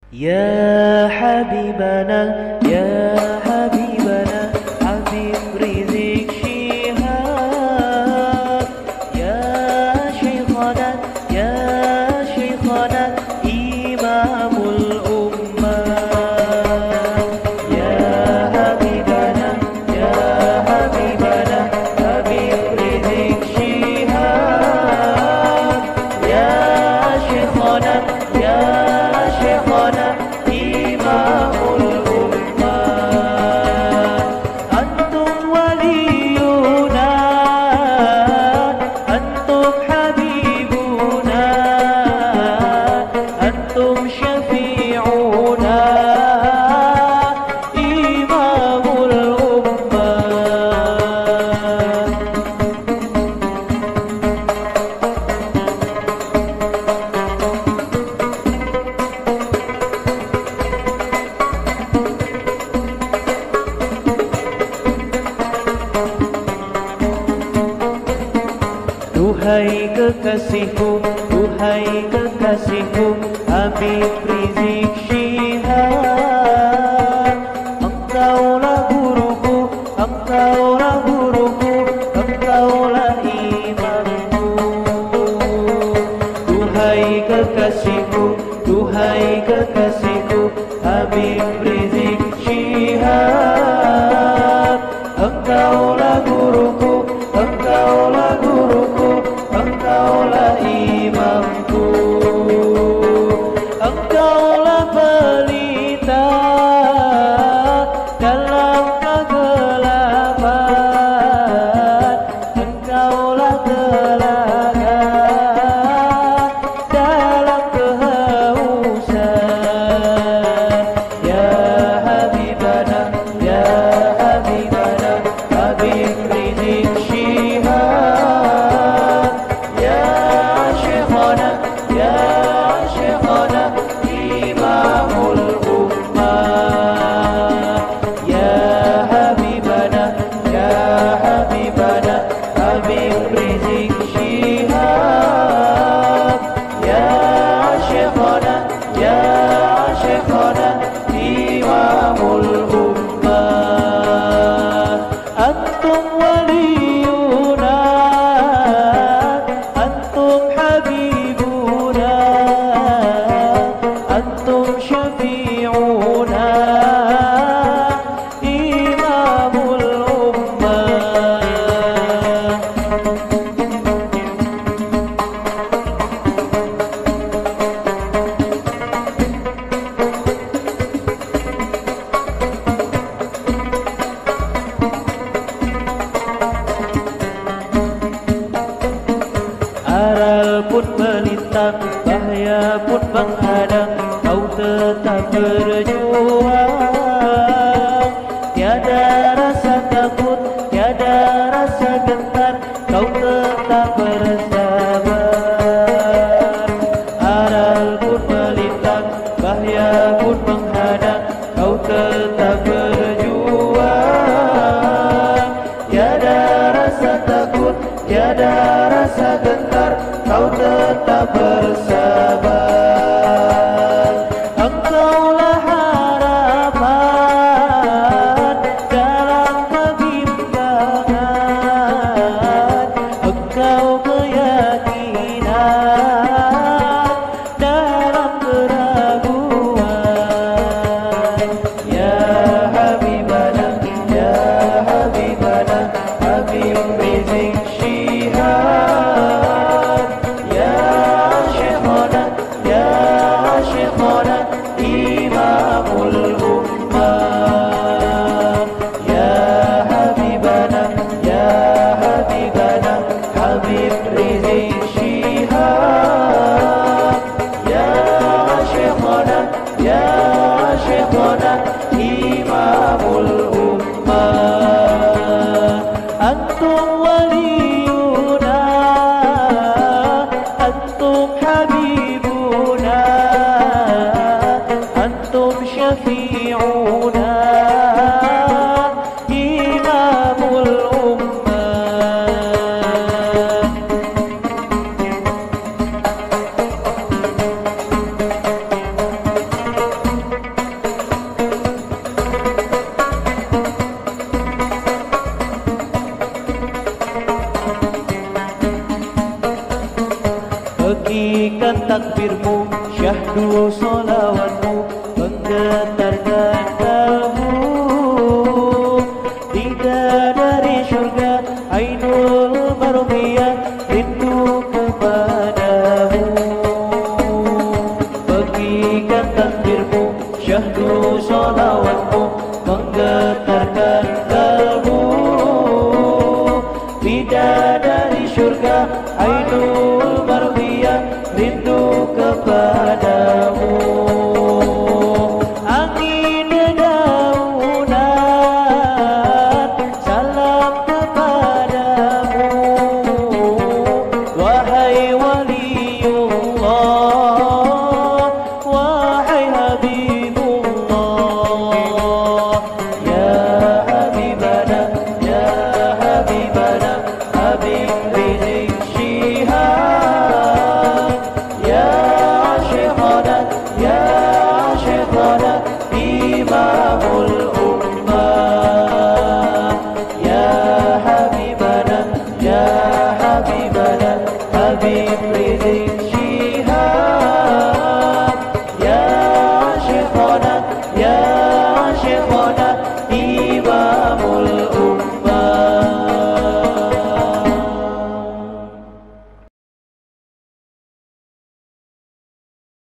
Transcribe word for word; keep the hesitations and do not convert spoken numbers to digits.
Ya Habibana, Ya Habibana, Habib Rizik Syihab. Ya Syekhana, Ya Syekhana, Imamul Ummah. Ya Habibana, Ya Habibana, Habib Rizik Syihab. Ya Syekhana, Ya Syekhana, Imamul Ummah. Antum waliyuna, Antum habibuna, Antum syafi'una, Imamul Ummah. Duhai kekasihku, duhai kekasihku, Habib Rizik Syihab. Engkaulah guruku, engkaulah guruku, engkaulah imamku. Duhai kekasihku, duhai kekasihku, Habib Rizik Syihab. Engkaulah guruku, engkaulah guruku, engkaulah imamku. Engkaulah pelita dalam kegelapan, engkaulah telaga dalam kehausan. Ya Habibana, Ya Habibana, Habib Rizik Syihab. Ya Syekhana, Ya Syekhana, Imamul Ummah. Ya Habibana, Ya Habibana, Habib Rizik Syihab. Ya Syekhana, Ya Syekhana, Imamul Ummah. Antum waliyuna, Antum habibuna, Antum syafi'una, Imamul Ummah. Aral pun melintang, bahaya pun menghadang, kau tetap berjuang. Tiada rasa takut, tiada rasa gentar, kau tetap bersabar. Aral pun melintang, bahaya pun menghadang, kau tetap berjuang. Tiada rasa takut, tiada rasa gentar, kau tetap bersabar. Engkaulah harapan dalam kebimbangan, engkau keyakinan dalam keraguan. Ya Habibana, Ya Habibana, Habib Rizik Syihab. Ya Syekhana, Ya Syekhana, Imamul Ummah. Ya Habibana, Ya Habibana, Habib Rizik Syihab. Ya Syekhana, Ya Syekhana, Imamul Ummah. Antum waliyuna, Bagikan takbirmu, syahdu solawatmu, menggetarkan kalbu. Bidadari syurga, Ainul Marumiyah, rindu kepadamu. Bagikan takbirmu, syahdu solawatmu, menggetarkan kalbu. Bidadari syurga, Ainul Marumiyah, rindu kepadamu.